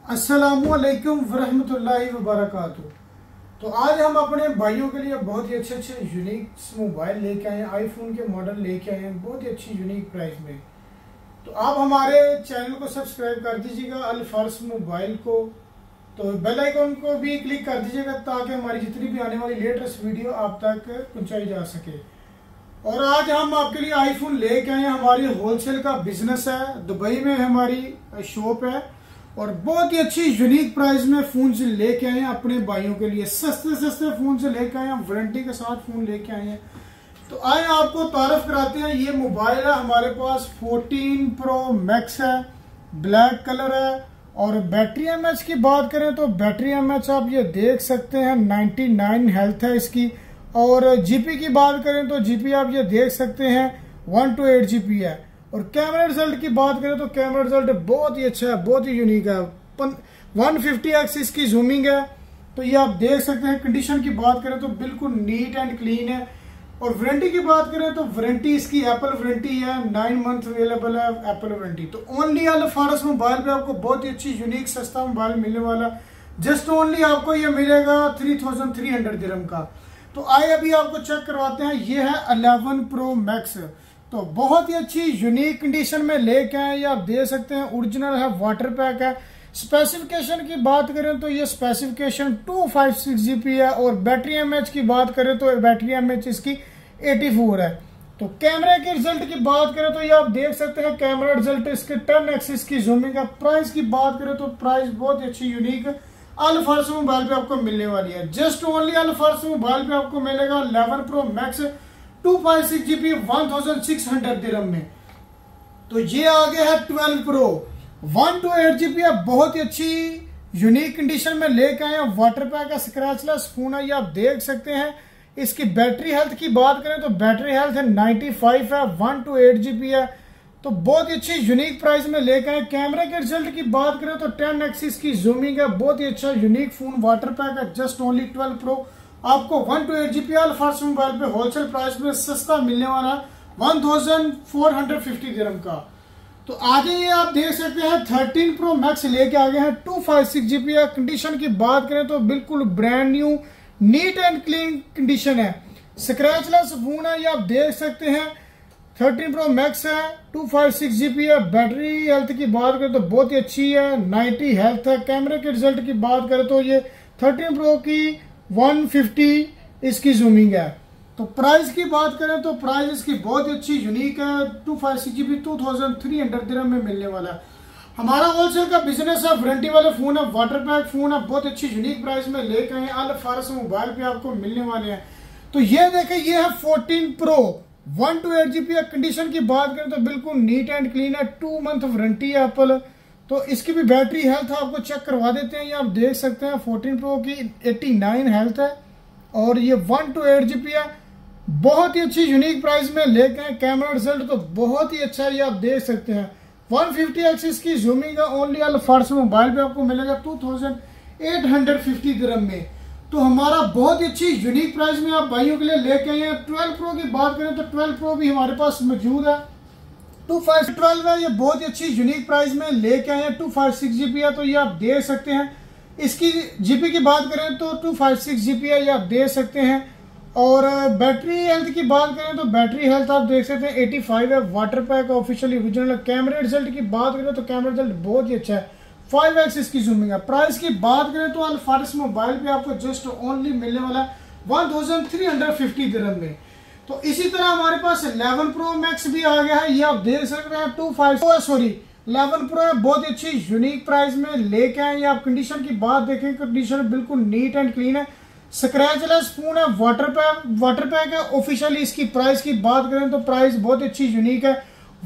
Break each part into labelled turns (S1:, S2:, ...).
S1: अस्सलामुअलैकुम वरहमतुल्लाहि वबरकातुहू। तो आज हम अपने भाइयों के लिए बहुत ही अच्छे यूनिक मोबाइल लेके आए हैं। आईफोन के मॉडल लेके आए हैं बहुत ही अच्छी यूनिक प्राइस में। तो आप हमारे चैनल को सब्सक्राइब कर दीजिएगा अल-फारस मोबाइल को, तो बेल आइकन को भी क्लिक कर दीजिएगा ताकि हमारी जितनी भी आने वाली लेटेस्ट वीडियो आप तक पहुंचाई जा सके। और आज हम आपके लिए आईफोन लेके आए हैं। हमारी होलसेल का बिजनेस है, दुबई में हमारी शॉप है और बहुत ही अच्छी यूनिक प्राइस में फोन से लेके आए हैं अपने भाइयों के लिए। सस्ते फोन से लेके आए हैं, वारंटी के साथ फोन लेके आए हैं। तो आए आपको तारुफ कराते हैं। ये मोबाइल है हमारे पास 14 प्रो मैक्स है, ब्लैक कलर है। और बैटरी एमएच की बात करें तो बैटरी एमएच आप ये देख सकते हैं 99 हेल्थ है इसकी। और जीपी की बात करें तो जीपी आप ये देख सकते हैं 128 जीपी है। और कैमरा रिजल्ट की बात करें तो कैमरा रिजल्ट बहुत ही अच्छा है, बहुत ही यूनिक है। 150x इसकी जूमिंग है, तो ये आप देख सकते हैं। कंडीशन की बात करें तो बिल्कुल नीट एंड क्लीन है। और वारंटी की बात करें तो वारंटी इसकी एप्पल वारंटी है, 9 मंथ अवेलेबल है एप्पल वारंटी। तो ओनली अल-फारस मोबाइल पे आपको बहुत ही अच्छी यूनिक सस्ता मोबाइल मिलने वाला। जस्ट ओनली आपको ये मिलेगा 3300 दिरहम का। तो आए अभी आपको चेक करवाते हैं। ये है 11 प्रो मैक्स, तो बहुत ही अच्छी यूनिक कंडीशन में लेके आए। ये आप देख सकते हैं ओरिजिनल है, वाटर पैक है। स्पेसिफिकेशन की बात करें तो ये स्पेसिफिकेशन 256 जीबी है। और बैटरी एमएच की बात करें तो बैटरी एमएच इसकी 84 है। तो कैमरे के रिजल्ट की बात करें तो ये आप देख सकते हैं कैमरा रिजल्ट इसके 10x की जूमिंग है। प्राइस की बात करें तो प्राइस बहुत ही अच्छी यूनिक अल-फारस मोबाइल पे आपको मिलने वाली है। जस्ट ओनली अल-फारस मोबाइल पे आपको मिलेगा 11 प्रो मैक्स 256 जीबी 1600 दिरहम में। तो ये आगे है 12 प्रो 128 जीबी है। बहुत ही अच्छी यूनिक कंडीशन में लेके आए हैं। वाटर पैक है, स्क्रैचलेस फोन है, ये आप देख सकते हैं। इसकी बैटरी हेल्थ की बात करें तो बैटरी हेल्थ है 95 है, 128 जीबी है। तो बहुत ही अच्छी यूनिक प्राइस में लेके आए। कैमरे के रिजल्ट की बात करें तो 10x की जूमिंग है, बहुत ही अच्छा यूनिक फोन। वाटर पैक है। जस्ट ओनली 12 प्रो आपको 128 जीबी अल-फारस मोबाइल पे होलसेल प्राइस में सस्ता मिलने वाला 1450 दिरहम का। तो आगे ये आप देख सकते हैं 13 प्रो मैक्स लेके आ गए हैं, 256 जीबी है। कंडीशन की बात करें तो बिल्कुल brand new neat and clean condition है, स्क्रैचलेस फोन है। ये आप देख सकते हैं 13 प्रो मैक्स है, 256 जीबी है। बैटरी हेल्थ की बात करें तो बहुत ही अच्छी है, 90 हेल्थ है। कैमरे के रिजल्ट की बात करें तो ये 13 प्रो की 150 इसकी जूमिंग है। तो प्राइस की बात करें तो प्राइस इसकी बहुत ही अच्छी यूनिक है, 256 जीबी 2300 दिरहम में मिलने वाला है। हमारा होलसेल का बिजनेस है, वारंटी वाले फोन है, वाटर पैक फोन है। बहुत अच्छी यूनिक प्राइस में लेकर आए अल-फारस मोबाइल पे आपको मिलने वाले हैं। तो ये देखें, ये है 14 प्रो 128 जीबी है। कंडीशन की बात करें तो बिल्कुल नीट एंड क्लीन है, 2 मंथ वारंटी है एप्पल। तो इसकी भी बैटरी हेल्थ आपको चेक करवा देते हैं। ये आप देख सकते हैं 14 प्रो की 89 हेल्थ है और ये 128 जीबी है। बहुत ही अच्छी यूनिक प्राइस में लेके आए। कैमरा रिजल्ट तो बहुत ही अच्छा है, ये आप देख सकते हैं 150x इसकी जूमिंग है। ओनली अल-फारस मोबाइल पे आपको मिलेगा 2850 दिरहम में। तो हमारा बहुत ही अच्छी यूनिक प्राइस में आप भाइयों के लिए लेके आए हैं। 12 प्रो की बात करें तो 12 प्रो भी हमारे पास मौजूद है, 256 है। ये बहुत ही अच्छी यूनिक प्राइस में लेके आए हैं, 256 जीबी है। तो ये आप देख सकते हैं। इसकी जीबी की बात करें तो 256 जीबी है, ये आप देख सकते हैं। और बैटरी हेल्थ की बात करें तो बैटरी हेल्थ आप देख सकते हैं 85 है। Water pack officially original. Camera result की बात करें तो कैमरा रिजल्ट बहुत ही अच्छा है, 5x इसकी जूमिंग है। प्राइस की बात करें तो अल-फारस मोबाइल पे आपको जस्ट ओनली मिलने वाला 1350 दिरहम में। तो इसी तरह हमारे पास 11 प्रो मैक्स भी आ गया है, ये आप देख सकते हैं 11 प्रो है। बहुत ही अच्छी यूनिक प्राइस में लेके आए। आप कंडीशन की बात देखें, कंडीशन बिल्कुल नीट एंड क्लीन है, स्क्रैचलेस फोन है, वाटर पैक है ऑफिशियली। इसकी प्राइस की बात करें तो प्राइस बहुत अच्छी यूनिक है,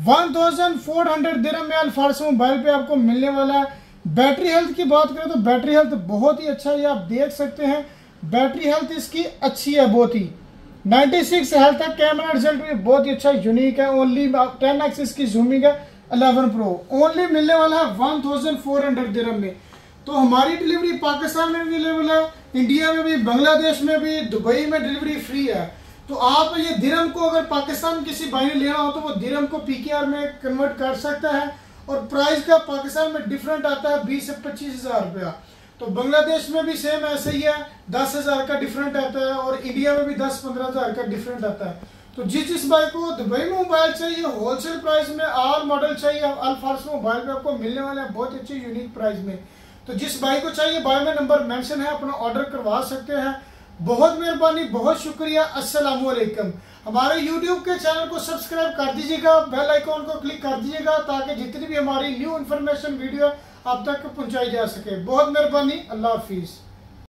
S1: 1400 दिरहम में अल-फारस मोबाइल पे आपको मिलने वाला है। बैटरी हेल्थ की बात करें तो बैटरी हेल्थ बहुत ही अच्छा है, ये आप देख सकते हैं। बैटरी हेल्थ इसकी अच्छी है, बहुत ही 96 हेल्थ है। कैमरा रिजल्ट भी बहुत ही अच्छा यूनिक है। ओनली 10x इसकी जूमिंग है। 11 प्रो ओनली मिलने वाला है 1400 दिरहम में। तो हमारी डिलीवरी पाकिस्तान में भी अवेलेबल है, इंडिया में भी, बांग्लादेश में भी, दुबई में डिलीवरी फ्री है। तो आप ये दिरहम को अगर पाकिस्तान किसी भाई ने लेना हो तो वो दिरहम को पीकेआर में कन्वर्ट कर सकता है और प्राइस का पाकिस्तान में डिफरेंट आता है 20 से 25,000 रुपया। तो बांग्लादेश में भी सेम ऐसे ही है, 10,000 का डिफरेंट आता है और इंडिया में भी 10-15,000 का डिफरेंट आता है। तो जिस भाई को दुबई में मोबाइल चाहिए होलसेल प्राइस में, ऑल मॉडल चाहिए, अल फारस मोबाइल पे आपको मिलने वाले हैं बहुत अच्छे यूनिक प्राइस में। तो जिस भाई को चाहिए बायो में नंबर मेंशन है, अपना ऑर्डर करवा सकते हैं। बहुत मेहरबानी, बहुत शुक्रिया, अस्सलाम वालेकुम। हमारे यूट्यूब के चैनल को सब्सक्राइब कर दीजिएगा, बेल आइकॉन को क्लिक कर दीजिएगा ताकि जितनी भी हमारी न्यू इन्फॉर्मेशन वीडियो आप तक पहुंचाई जा सके। बहुत मेहरबानी, अल्लाह हाफिज।